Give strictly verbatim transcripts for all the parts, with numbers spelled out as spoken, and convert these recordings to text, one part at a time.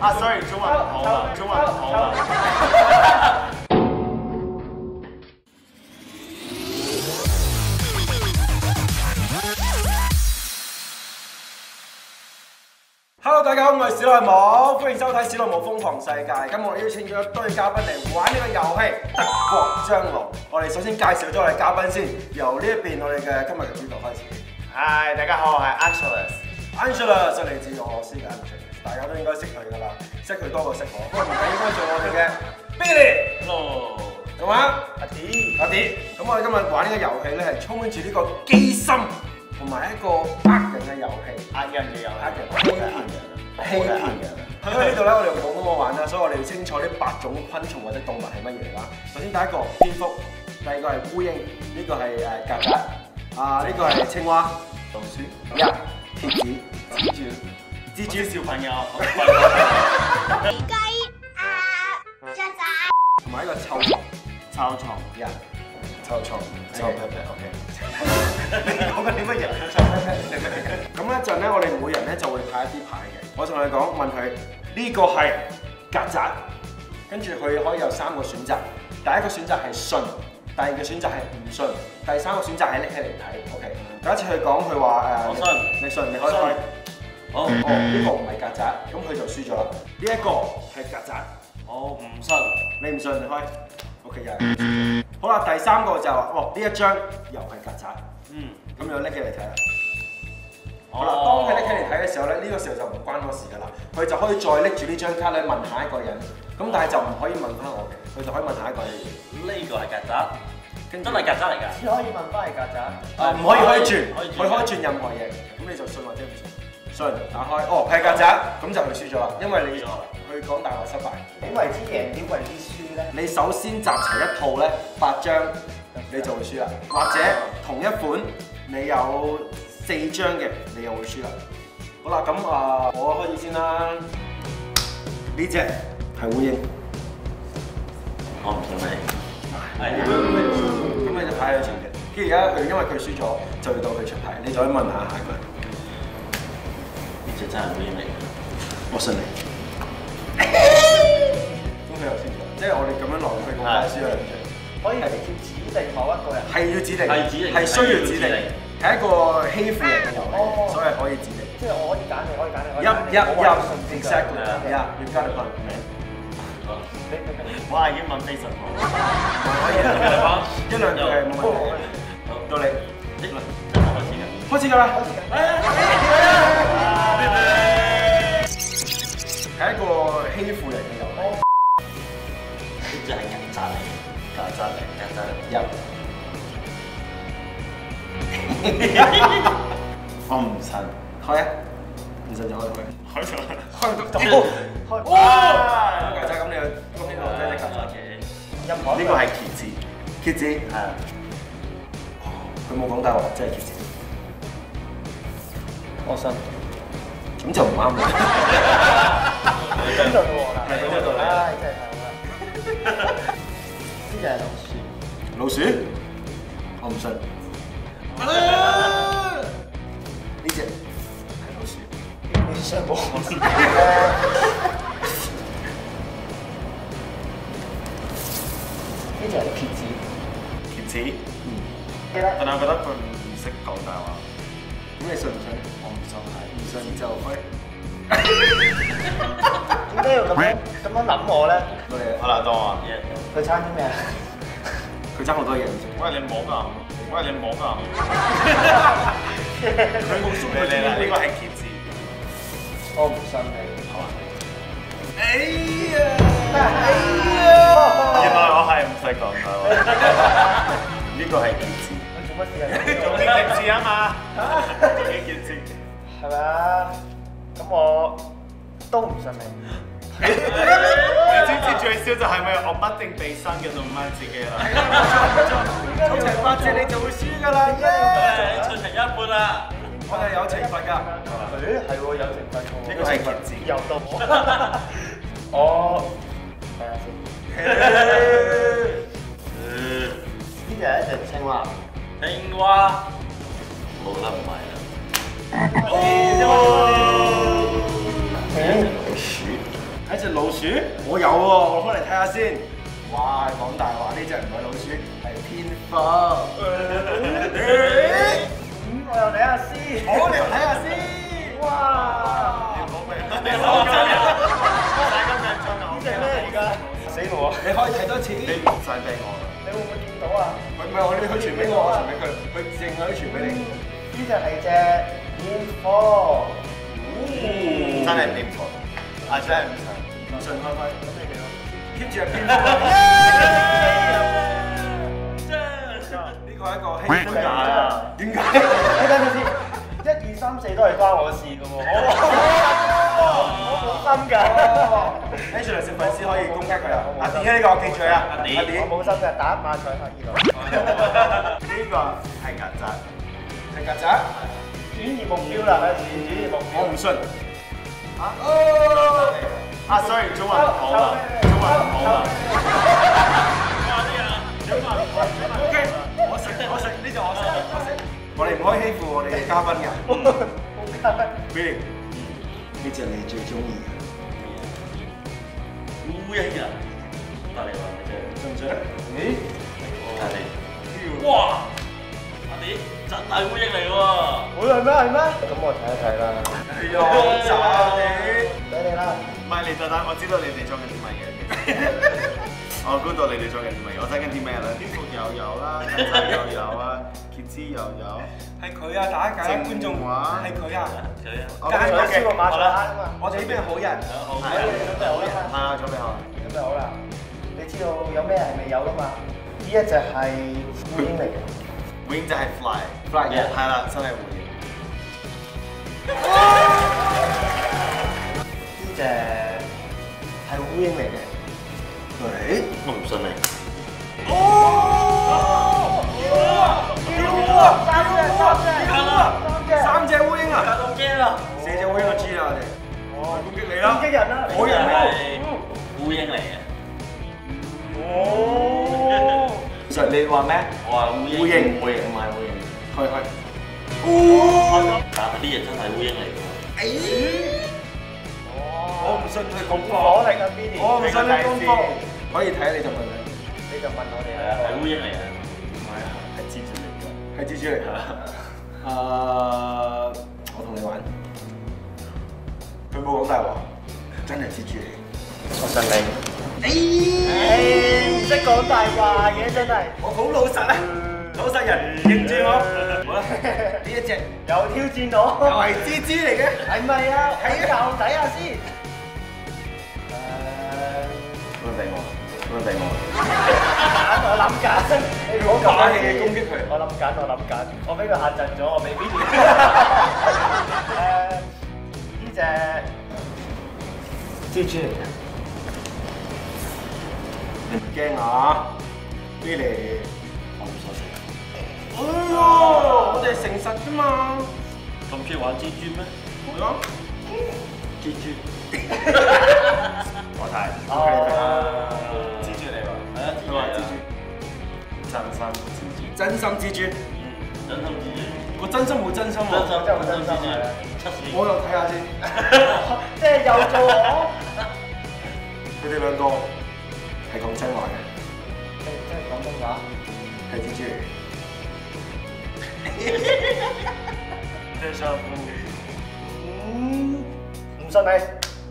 啊 ，sorry， 中文唔好啊，中文唔好啊。 Hello， 大家好，我係小內姆，歡迎收睇《小內姆瘋狂世界》。今日我邀請咗一堆嘉賓嚟玩呢個遊戲《德國將來》。我哋首先介紹咗我哋嘉賓先，由呢一邊我哋嘅今日嘅主角開始。 Hi， 大家好，我係 Angelus。Angelus 係嚟自俄羅斯嘅 Angelus， 大家都應該識佢㗎啦，識佢多過識我。不過唔緊應該做我哋嘅 Billy。Hello， 同埋阿 D， 阿 D。咁我哋今日玩呢個遊戲咧係充滿住呢個機心。同埋一個呃人嘅遊戲， 呃人嘅遊戲， 欺騙人，欺騙人。因為呢度咧，我哋用廣東話玩啦，所以我哋要清楚呢八種昆蟲或者動物係乜嘢嚟㗎。首先第一個蝙蝠，第二個係烏蠅，呢個係誒曱甴，啊呢個係青蛙、老鼠、一蠍子、蜘蛛、蜘蛛小朋友， 雞啊雀仔， 同埋一個臭蟲， 臭蟲， 一臭蟲，臭屁屁 ，OK。 你講緊啲乜嘢？ 咁一陣咧，我哋每人咧就會派一啲牌嘅。我同你講，問佢呢個係曱甴，跟住佢可以有三個選擇。第一個選擇係信，第二個選擇係唔信，第三個選擇係拎起嚟睇。OK。第一次佢講佢話誒，我信，你信，你可以開。好，哦，呢個唔係曱甴，咁佢就輸咗啦。呢一個係曱甴， 我唔信， 你唔信你開。OK， 又係。好啦，第三個就話，哦呢一張又係曱甴。嗯，咁就拎起嚟睇啦。好啦，當佢拎起嚟睇嘅時候咧，呢個時候就唔關我事噶啦，佢就可以再拎住呢張卡咧問下一個人，咁但係就唔可以問翻我嘅，佢就可以問下一個人。 呢個係曱甴，真係曱甴嚟㗎。 只可以問翻係曱甴， 唔可以可以轉，佢可以轉任何嘢，咁你就信或者唔信。信，打開，哦係曱甴，咁就佢輸咗啦，因為你佢講大話失敗。 點為之贏？點為之輸咧？ 你首先集齊一套咧八張，你就會輸啦，或者同一款你有四張嘅，你又會輸啦。好啦，咁啊，我開始先啦。呢隻係烏蠅， 我唔信你。 係，咁你就牌喺前嘅。跟住而家佢因為佢輸咗，就要到佢出牌，你就可以問下下一個人。 呢隻真係烏蠅嚟嘅， 我信你。咁佢又輸咗，即係我哋咁樣落去咁快輸咗兩隻。 可以係直接指定某一個人， 係要指定， 係指定， 係需要指定，係一個欺負人嘅遊戲，所以係可以指定。 即係我可以揀你，可以揀你，可以一一一 exactly， 係啊，要加你份名。 我係英文非常好， 可以一兩句係冇問題。到你， 真係開始㗎， 開始㗎啦。係一個欺負人嘅遊戲。 呢隻係曱甴嚟。曱甴嚟，曱甴嚟， 入。我唔信，開啊！唔信就開開。開咗，開到開。哇！曱甴咁你恭喜我真係曱甴嘅。呢個係蠍子，蠍子係。佢冇講大話，真係蠍子。 我信。 咁就唔啱啦。 咁就到我啦。 係咁就到你。 唉，真係係啦。呢隻係老鼠， 老鼠，我唔信。呢隻係老鼠， 你信冇？呢隻係蠍子， 蠍子， 嗯， 但係我覺得佢唔識講大話。 咁你信唔信？ 我唔信係， 唔信就開。 點解要咁樣咁樣諗我咧？ 到你啦。 好啦，當我佢差啲咩啊？ 佢爭好多嘢。 喂，你摸㗎，喂，你摸㗎。 佢冇縮佢你啦，呢個係蠍子。 我唔信你， 好啊。 哎呀！哎呀！ 原來我係唔使講大話。呢個係蠍子。 佢做乜事啊？ 做啲蠍子啊嘛。做啲蠍子。 係咪啊？咁我都唔信你。 你知唔知最少就係咪我不定被生嘅動物自己啦？ 係啦，冇錯冇錯，湊齊八隻你就會輸㗎啦，耶！ 出成一半啦。 我哋有懲罰㗎。 誒係喎，有懲罰喎。 呢個係蠍子。 又到我。我睇下先。呢隻係一隻青蛙。 青蛙冇得唔係啦。 哦。 呢隻老鼠。 係隻老鼠？我有喎，我開嚟睇下先。哇，講大話，呢隻唔係老鼠，係蝙蝠。 嗯，我又睇下先。 好，你又睇下先。哇！ 你唔好明，你好緊張，大家緊張啊！ 呢隻咩嚟㗎？死我！ 你可以睇多次。 你唔使俾我啦。 你會唔會見到啊？ 唔係我，你去傳俾我，我傳俾佢，佢淨係可以傳俾你。 呢隻係隻蝙蝠。 真係蝙蝠，啊真係唔信， 唔信開開。 咁你哋咯。 keep 住係蝙蝠。呢個係一個希點解啊？ 點解？ 你等陣先，一二三四都係關我事嘅喎。我冇心㗎。 跟住嚟食粉絲可以攻擊佢啊！阿 D 呢個我記住啊！阿 D， 我冇心嘅，打馬賽克呢度。 呢個係曱甴， 係曱甴。 轉移目標啦，係轉移目標。 我唔信。 啊啊，sorry，中文唔好啦，中文唔好啦。 O K，我食我食呢隻我食我食。我哋唔可以欺負我哋嘅嘉賓㗎。Billy，呢隻你最中意嘅烏蠅啊！隔離話嘅啫， 信唔信？咦？ 隔離。哇！阿啲真係烏蠅嚟喎！ 會係咩係咩？咁我睇一睇啦。 哎呀，渣你！ 俾你啦。 唔係你特登，我知道你哋做緊啲乜嘢。我估到你哋做緊啲乜嘢，我睇緊啲咩咧？蝙蝠又有啦，曱甴又有啊，蠍子又有。 係佢啊！大家解觀眾話係佢啊！ 佢啊！ 我間我燒個馬賽克啊嘛。 我哋呢邊係好人。 好係啊，準備好啦。 係啊，準備好啦。 準備好啦。你知道有咩係未有噶嘛？呢一隻係烏蠅嚟嘅。 Wing 就係 fly， fly 嘅係啦，真係烏蠅。 呢隻係烏蠅嚟嘅。 誒， 我唔信你。 哦！叫啊！ 三隻，三隻，三隻， 三隻烏蠅啊！ 咁驚啊！ 四隻烏蠅我知啦，我哋。哦，攻擊你啦！ 攻擊人啦！ 好人係咩？ 烏蠅嚟嘅。 哦！其實你話咩？ 我話烏蠅。 烏蠅烏蠅唔係烏蠅。 去去。哦！ 但係啲嘢真係烏蠅嚟㗎。 誒！我唔信佢咁火力啊 ，Billy！ 我唔信你功課。可以睇你就問佢。 你就問我哋係啊，係烏蠅嚟嘅。 唔係啊，係蜘蛛嚟㗎。係蜘蛛嚟㗎。誒，我同你玩。佢冇講大話，真係蜘蛛嚟。 我信你。誒，唔識講大話嘅真係。 我好老實啊，老實人認住我。好啦，呢一隻又挑戰我。 又係蜘蛛嚟嘅， 係咪啊？係啊，又睇下先。誒， 咁樣俾我，咁樣俾我。 揀我諗緊，你唔好咁霸氣嘅攻擊佢。 我諗緊，我諗緊，我俾佢嚇窒咗，我未必。誒，呢隻蜘蛛嚟嘅。 你唔驚啊 ？Billy， 我唔想食。 哎呀，我哋係誠實㗎嘛。 咁中意玩蜘蛛咩？ 係咯， 蜘蛛。 我睇。 哦， 蜘蛛嚟喎。 係啊， 佢話蜘蛛， 真心蜘蛛。 真心蜘蛛。 嗯，真心蜘蛛。 我真心冇真心喎。 真心真係好真心蜘蛛係啊。 測試。 我又睇下先。 即係又做我。 佢哋兩個係講真話嘅， 即係廣東話。 係蜘蛛嚟嘅。 真相夫。 嗯，唔信你。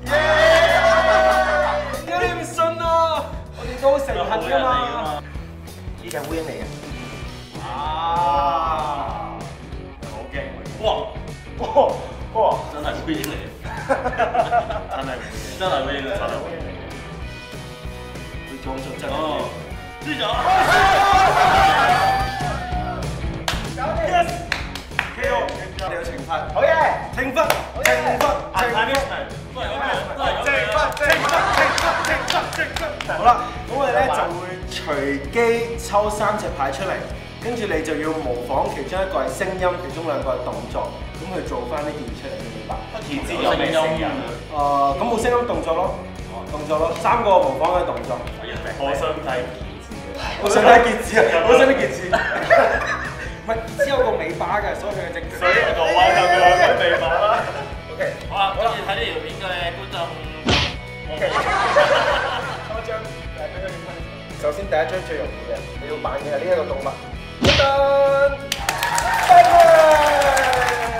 點解你唔信啊？我哋都好誠懇㗎嘛。 呢隻烏蠅嚟嘅。 啊！ 好勁喎！ 哇！ 哇哇！ 真係烏蠅嚟嘅。 真係真係烏蠅嚟嘅。 真係烏蠅。 佢裝出真哦，輸咗。 K O，我哋有懲罰。 好嘢！ 懲罰，懲罰，懲罰。 都係咁樣，都係咁懲樣。 罰，懲罰，懲罰，懲罰。好啦，咁我哋咧就會隨機抽三隻牌出嚟，跟住你就要模仿其中一個係聲音，其中兩個係動作，咁去做翻呢件出嚟，你明白？ 蠍子有咩聲音？ 誒，咁冇聲音動作咯，動作咯，三個模仿嘅動作。 我想睇蠍子嘅。 我想睇蠍子啊！我想睇蠍子。唔係，蠍子有個尾巴嘅，所以佢係隻腳。 所以我話就係咁地方啦。 OK， 好啦，跟住睇呢條片嘅觀眾， 第一張最容易嘅，你要扮嘅係呢一個動物。一噔 ，Batman！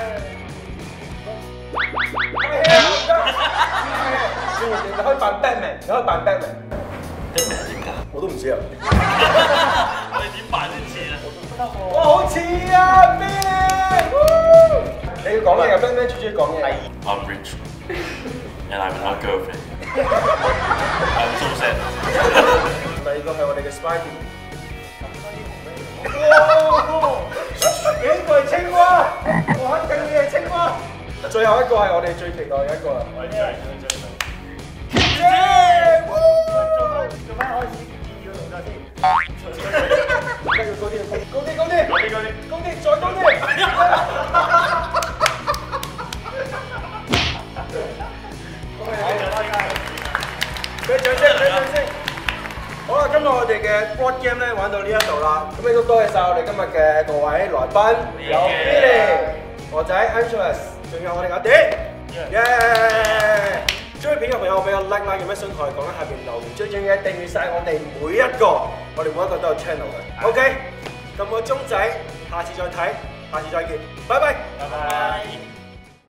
你可以扮 Batman， 你可以扮 Batman。 Batman 係點㗎？ 我都唔知啊。 我哋點扮先似啊？ 哇，好似啊 ，Man！ 你要講嘢㗎 ，Batman 最中意講嘢。 I'm rich and I'm not girlfriend. I'm so sad. 第二個係我哋嘅 Spidey。 哇！呢個係青蛙，我肯定你係青蛙。 最後一個係我哋最期待嘅一個啦。 我最最最最。 耶！ 做翻做翻開始建議個動作先。 跟住高啲，高啲，高啲， 嗰啲嗰啲。 高啲，再高啲。俾掌聲，俾掌聲。好啦，今日我哋嘅 board game 咧玩到呢一度啦，咁亦都多謝晒我哋今日嘅各位來賓，有 Billy、我仔 Angelus， 仲有我哋阿迪，耶！中意片嘅朋友俾個 like 啦，有咩想同我哋講喺下邊留言，最重要係訂閱晒我哋每一個，我哋每一個都有 channel 嘅。OK，撳個鐘仔，下次再睇，下次再見，拜拜。 拜拜。